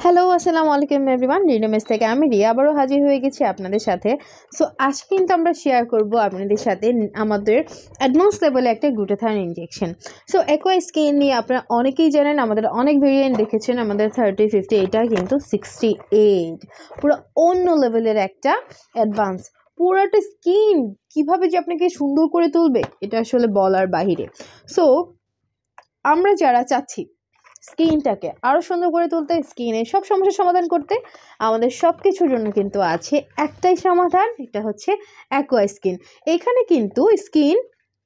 Hello আসসালামু আলাইকুম everyone, রিলুমিন্স থেকে আমি রিয়া আবারও হাজির হয়ে গেছি আপনাদের সাথে। সো আজকে কিন্তু আমরা শেয়ার করব আপনাদের সাথে আমাদের অ্যাডভান্স লেভেলে একটা glutathione injection. So aqua skin নিয়ে আপনারা অনেকেই জানেন, আমাদের অনেক ভেরিয়েন্ট দেখেছেন, আমাদের 30, 50, এটা কিন্তু 68, পুরো অন্য লেভেলের একটা অ্যাডভান্স। পুরোটা স্কিন কীভাবে যে আপনাকে সুন্দর করে তুলবে এটা আসলে বলার বাহিরে। সো আমরা যারা চাচ্ছি স্কিনটাকে আরও সুন্দর করে তুলতে, স্কিনের সব সমস্যার সমাধান করতে, আমাদের সব কিছুর জন্য কিন্তু আছে একটাই সমাধান, এটা হচ্ছে অ্যাকোয়া স্কিন। এখানে কিন্তু স্কিন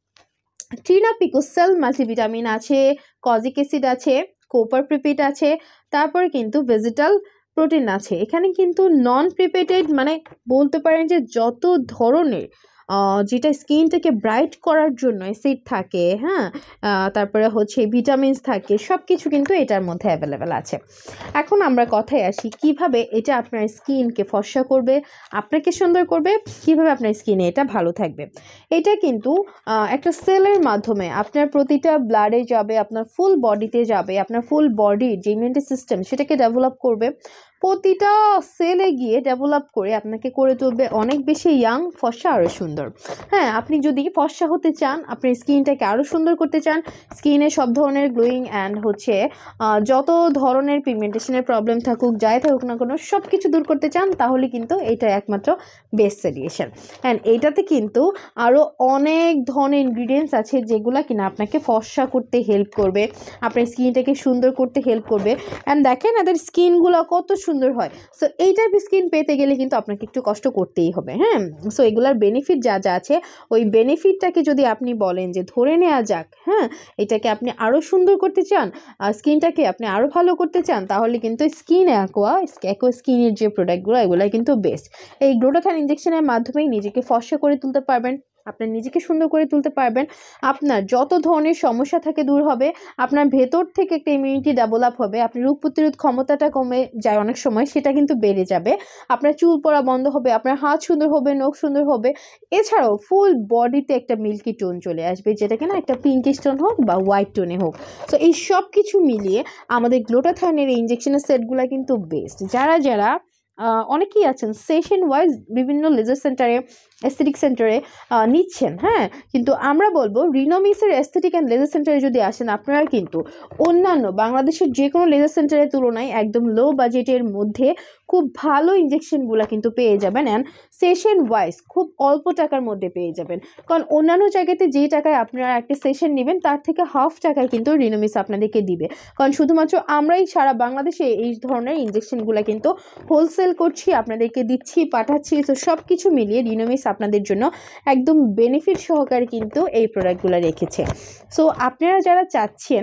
ট্রিনাপিকোসেল মাল্টিভিটামিন আছে, কজিক অ্যাসিড আছে, কোপার প্রিপিড আছে, তারপরে কিন্তু ভেজিটাল প্রোটিন আছে। এখানে কিন্তু নন প্রিপেটেড মানে বলতে পারেন যে যত ধরনের যেটা স্কিনটাকে ব্রাইট করার জন্য অ্যাসিড থাকে, হ্যাঁ, তারপরে হচ্ছে ভিটামিনস থাকে, সব কিছু কিন্তু এটার মধ্যে অ্যাভেলেবেল আছে। এখন আমরা কথায় আসি কিভাবে এটা আপনার স্কিনকে ফর্সা করবে, আপনাকে সুন্দর করবে, কিভাবে আপনার স্কিনে এটা ভালো থাকবে। এটা কিন্তু একটা সেলের মাধ্যমে আপনার প্রতিটা ব্লাডে যাবে, আপনার ফুল বডিতে যাবে, আপনার ফুল বডির যে ইমিউনিটি সিস্টেম সেটাকে ডেভেলপ করবে, প্রতিটা সেলে গিয়ে ডেভেলপ করে আপনাকে করে তুলবে অনেক বেশি ইয়াং, ফর্সা, আরও সুন্দর। হ্যাঁ, আপনি যদি ফর্সা হতে চান, আপনার স্কিনটাকে আরও সুন্দর করতে চান, স্কিনে সব ধরনের গ্লোয়িং অ্যান্ড হচ্ছে যত ধরনের পিগমেন্টেশনের প্রবলেম থাকুক, যাই থাকুক না কোনো, সব কিছু দূর করতে চান, তাহলে কিন্তু এটা একমাত্র বেস্ট সলিউশন। অ্যান্ড এইটাতে কিন্তু আরও অনেক ধরনের ইনগ্রিডিয়েন্টস আছে যেগুলো কিনা আপনাকে ফর্সা করতে হেল্প করবে, আপনার স্কিনটাকে সুন্দর করতে হেল্প করবে। অ্যান্ড দেখেন এদের স্কিনগুলো কত সুন্দর হয়। সো এই টাইপের স্কিন পেতে গেলে কিন্তু আপনাকে একটু কষ্ট করতেই হবে। হ্যাঁ, সো এগুলার বেনিফিট যা যা আছে, ওই বেনিফিটটাকে যদি আপনি বলেন যে ধরে নেওয়া যাক, হ্যাঁ, এটাকে আপনি আরও সুন্দর করতে চান, স্কিনটাকে আপনি আরও ভালো করতে চান, তাহলে কিন্তু অ্যাকোয়া স্কিনের যে প্রোডাক্টগুলো এগুলো কিন্তু বেস্ট। এই গ্লুটাথায়ন ইনজেকশনের মাধ্যমেই নিজেকে ফর্সা করে তুলতে পারবেন, আপনার নিজেকে সুন্দর করে তুলতে পারবেন, আপনার যত ধরনের সমস্যা থাকে দূর হবে, আপনার ভেতর থেকে একটা ইমিউনিটি ডেভেলপ হবে, আপনার রোগ প্রতিরোধ ক্ষমতাটা কমে যায় অনেক সময়, সেটা কিন্তু বেড়ে যাবে, আপনার চুল পড়া বন্ধ হবে, আপনার হাত সুন্দর হবে, নখ সুন্দর হবে, এছাড়াও ফুল বডিতে একটা মিল্কি টোন চলে আসবে, যেটা কিনা একটা পিঙ্কিশ টোন হোক বা হোয়াইট টোনে হোক। সো এই সব কিছু মিলিয়ে আমাদের গ্লুটাথায়নের এই ইনজেকশনের সেটগুলো কিন্তু বেস্ট। যারা অনেকেই আছেন সেশন ওয়াইজ বিভিন্ন লেজার সেন্টারে, এস্থেটিক সেন্টারে নিচ্ছেন, হ্যাঁ, কিন্তু আমরা বলবো রিনোমিসের এস্থেটিক অ্যান্ড লেজার সেন্টারে যদি আসেন, আপনারা কিন্তু অন্যান্য বাংলাদেশের যে কোনো লেজার সেন্টারের তুলনায় একদম লো বাজেটের মধ্যে খুব ভালো ইনজেকশনগুলো কিন্তু পেয়ে যাবেন, অ্যান্ড সেশন ওয়াইজ খুব অল্প টাকার মধ্যে পেয়ে যাবেন। কারণ অন্যান্য জায়গাতে যেই টাকায় আপনারা একটা সেশন নেবেন তার থেকে হাফ টাকায় কিন্তু রিনোমিস আপনাদেরকে দিবে, কারণ শুধুমাত্র আমরাই সারা বাংলাদেশে এই ধরনের ইনজেকশনগুলো কিন্তু হোলসেল করছি, আপনাদেরকে দিচ্ছি, পাঠাচ্ছি। তো সব কিছু মিলিয়ে রিনোমিস আপনাদের জন্য একদম বেনিফিট সহকারে কিন্তু এই প্রোডাক্টগুলো রেখেছে। সো আপনারা যারা চাচ্ছেন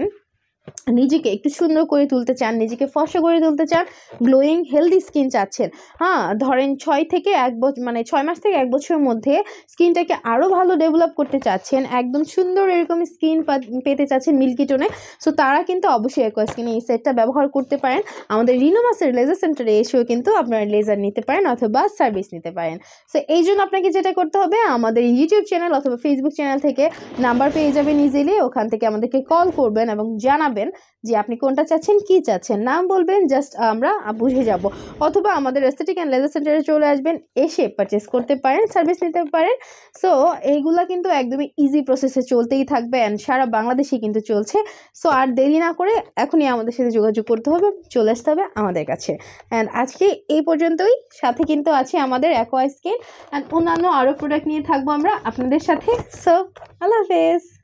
নিজেকে একটু সুন্দর করে তুলতে চান, নিজেকে ফর্সা করে তুলতে চান, গ্লোয়িং হেলদি স্কিন চাচ্ছেন, হ্যাঁ, ধরেন 6 থেকে 1 বছর মানে 6 মাস থেকে 1 বছরের মধ্যে স্কিনটাকে আরও ভালো ডেভেলপ করতে চাচ্ছেন, একদম সুন্দর এরকম স্কিন পেতে চাচ্ছেন মিল্কি টোনে, সো তারা কিন্তু অবশ্যই অ্যাকোয়া স্কিনে এই সেটটা ব্যবহার করতে পারেন। আমাদের রিনোমাসের লেজার সেন্টারে এসেও কিন্তু আপনারা লেজার নিতে পারেন অথবা সার্ভিস নিতে পারেন। সো এই জন্য আপনাকে যেটা করতে হবে, আমাদের ইউটিউব চ্যানেল অথবা ফেসবুক চ্যানেল থেকে নাম্বার পেয়ে যাবেন ইজিলি, ওখান থেকে আমাদেরকে কল করবেন এবং জানাবেন যে আপনি কোনটা চাচ্ছেন, কি চাচ্ছেন, নাম বলবেন, জাস্ট আমরা বুঝে যাব। অথবা আমাদের এস্থেটিক অ্যান্ড লেজার সেন্টারে চলে আসবেন, এসে পারচেস করতে পারেন, সার্ভিস নিতে পারেন। সো এইগুলা কিন্তু একদমই ইজি প্রসেসে চলতেই থাকবে, অ্যান্ড সারা বাংলাদেশে কিন্তু চলছে। সো আর দেরি না করে এখনই আমাদের সাথে যোগাযোগ করতে হবে, চলে আসতে হবে আমাদের কাছে। অ্যান্ড আজকে এই পর্যন্তই, সাথে কিন্তু আছে আমাদের অ্যাকোয়া স্কিন অ্যান্ড অন্যান্য আরও প্রোডাক্ট নিয়ে থাকবো আমরা আপনাদের সাথে। সো আল্লাহ হাফেজ।